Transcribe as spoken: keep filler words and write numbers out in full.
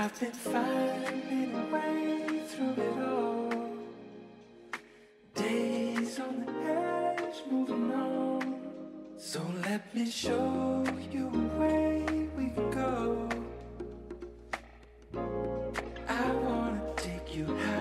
I've been finding a way through it all. Days on the edge, moving on. So let me show you a way we can go. I wanna take you high.